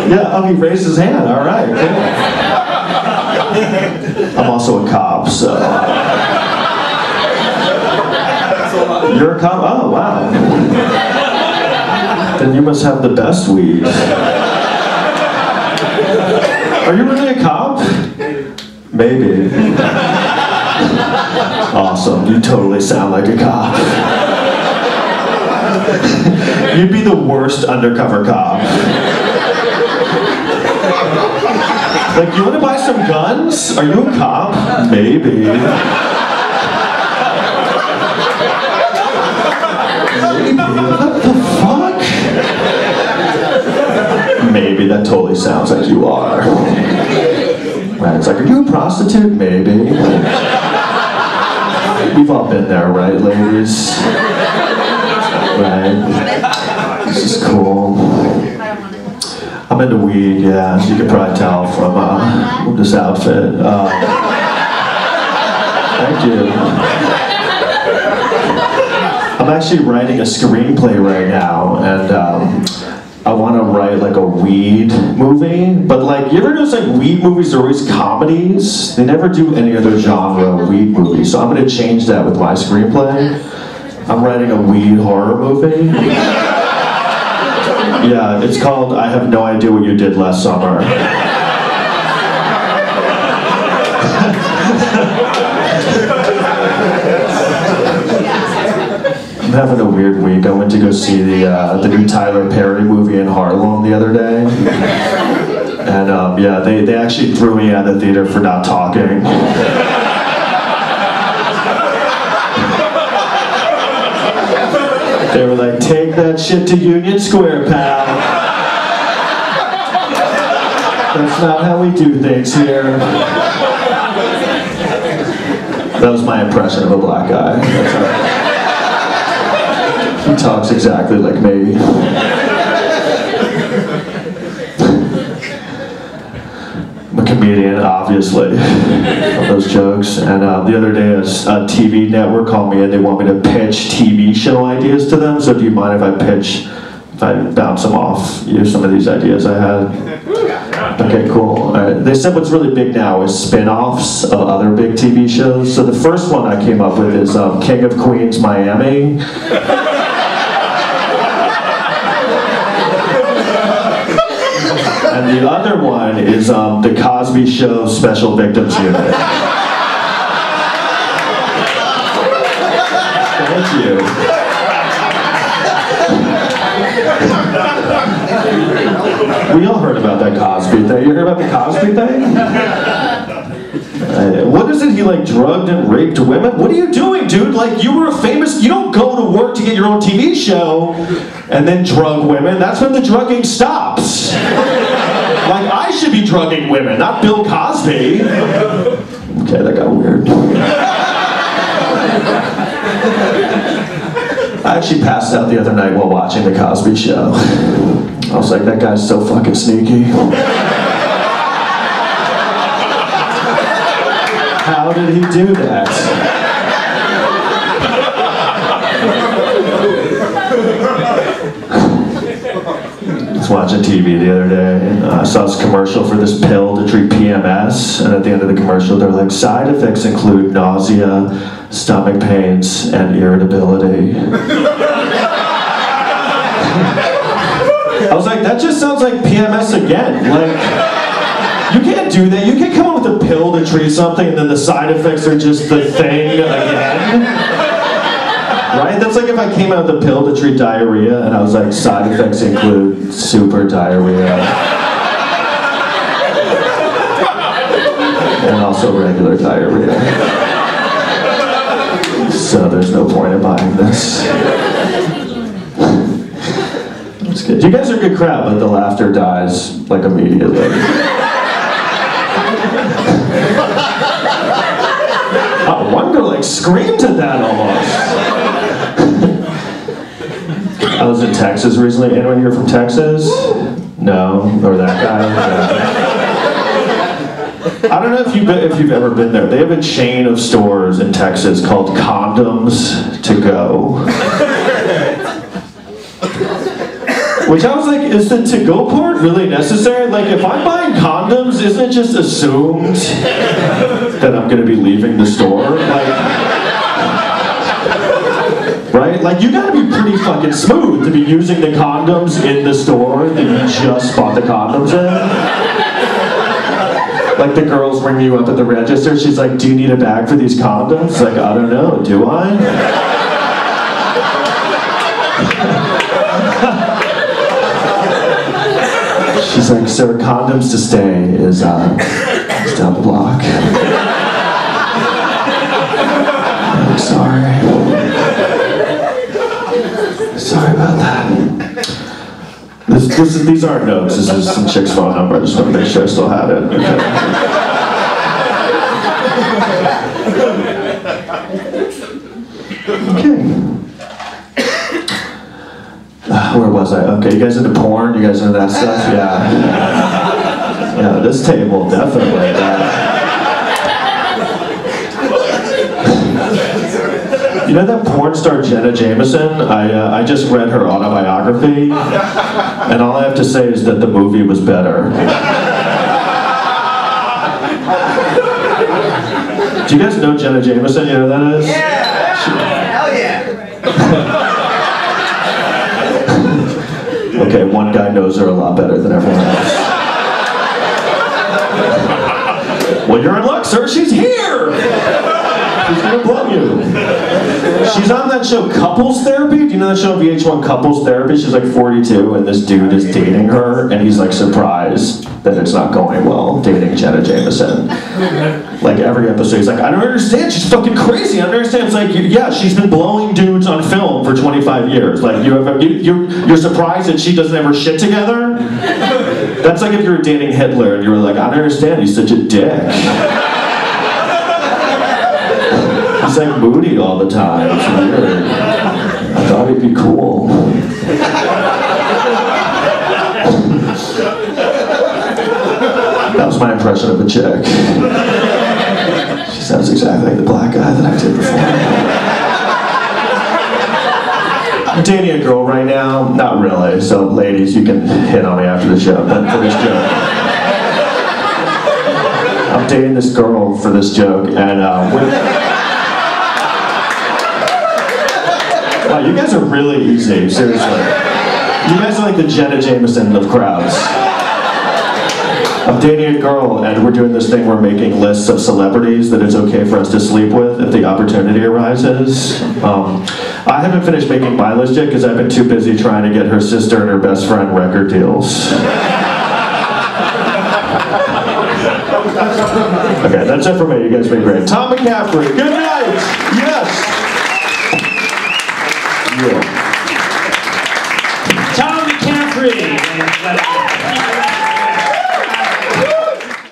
Yeah, oh, he raised his hand. All right, cool. I'm also a cop, so. You're a cop? Oh, wow. Then you must have the best weed. Are you really a cop? Maybe. Awesome, you totally sound like a cop. You'd be the worst undercover cop. Like, you want to buy some guns? Are you a cop? Maybe. What the fuck? Maybe, that totally sounds like you are. Right, it's like, are you a prostitute? Maybe. We've all been there, right, ladies? Right. This is cool. I'm into weed, yeah. You can probably tell from this outfit. Thank you. I'm actually writing a screenplay right now, and I want to write like a weed movie. But like, you ever notice like weed movies are always comedies? They never do any other genre of weed movies. So I'm going to change that with my screenplay. I'm writing a weed horror movie. Yeah, it's called I Have No Idea What You Did Last Summer. I'm having a weird week. I went to go see the new Tyler Perry movie in Harlem the other day. And yeah, they actually threw me out of the theater for not talking. They were like, take that shit to Union Square, pal. That's not how we do things here. That was my impression of a black guy. He talks exactly like me. I'm a comedian, obviously, of those jokes. And the other day, a TV network called me and they want me to pitch TV show ideas to them. So do you mind if I bounce them off you, some of these ideas I had? Okay, cool. They said what's really big now is spin-offs of other big TV shows. So the first one I came up with is King of Queens, Miami. And the other one is The Cosby Show Special Victims Unit. Thank you. We all heard about that Cosby thing. You heard about the Cosby thing? What is it? He like drugged and raped women? What are you doing, dude? Like, you were a famous, you don't go to work to get your own TV show and then drug women. That's when the drugging stops. Like, I should be drugging women, not Bill Cosby. Okay, that got weird. I actually passed out the other night while watching The Cosby Show. I was like, that guy's so fucking sneaky. How did he do that? I was watching TV the other day, and I saw this commercial for this pill to treat PMS, and at the end of the commercial, they're like, side effects include nausea, stomach pains, and irritability. I was like, that just sounds like PMS again. Like, you can't do that. You can't come up with a pill to treat something and then the side effects are just the thing again. Right? That's like if I came out with a pill to treat diarrhea and I was like, side effects include super diarrhea. And also regular diarrhea. So there's no point in buying this. You guys are a good crowd, but the laughter dies like immediately. Oh, one girl like screamed at that almost. I was in Texas recently. Anyone here from Texas? No? Or that guy? No. I don't know if you've ever been there. They have a chain of stores in Texas called Condoms to Go. Which I was like, is the to-go part really necessary? Like, if I'm buying condoms, isn't it just assumed that I'm gonna be leaving the store? Like, right? Like, you gotta be pretty fucking smooth to be using the condoms in the store that you just bought the condoms in. Like, the girls ring you up at the register, she's like, do you need a bag for these condoms? Like, I don't know, do I? She's like, sir, condoms to stay is down the block. I'm sorry. Sorry about that. These aren't notes, this is some chick's phone number. I just want to make sure I still have it. Okay. Where was I? Okay, you guys into porn? You guys into that stuff? Yeah. Yeah, this table, definitely. You know that porn star Jenna Jameson? I just read her autobiography, and all I have to say is that the movie was better. Do you guys know Jenna Jameson? You know who that is? Yeah! Hell yeah! Okay, one guy knows her a lot better than everyone else. Well, you're in luck, sir. She's here! She's gonna blow you. She's on that show Couples Therapy. Do you know that show VH1 Couples Therapy? She's like 42 and this dude is dating her and he's like surprised that it's not going well dating Jenna Jameson. Like every episode he's like, I don't understand, she's fucking crazy. I don't understand. It's like, yeah, she's been blowing dudes on film for 25 years. Like you're surprised that she doesn't have her shit together? That's like if you were dating Hitler and you were like, I don't understand, he's such a dick. He's like moody all the time. It's weird. I thought he'd be cool. That was my impression of a chick. She sounds exactly like the black guy that I did before. I'm dating a girl right now. Not really. So ladies, you can hit on me after the show. But for this joke. I'm dating this girl for this joke, and wow, you guys are really easy, seriously. You guys are like the Jenna Jameson of crowds. I'm dating a girl and we're doing this thing, we're making lists of celebrities that it's okay for us to sleep with if the opportunity arises. I haven't finished making my list yet because I've been too busy trying to get her sister and her best friend record deals. Okay, that's it for me. You guys have been great. Tom McCaffrey, good night! Yes! Tom McCaffrey!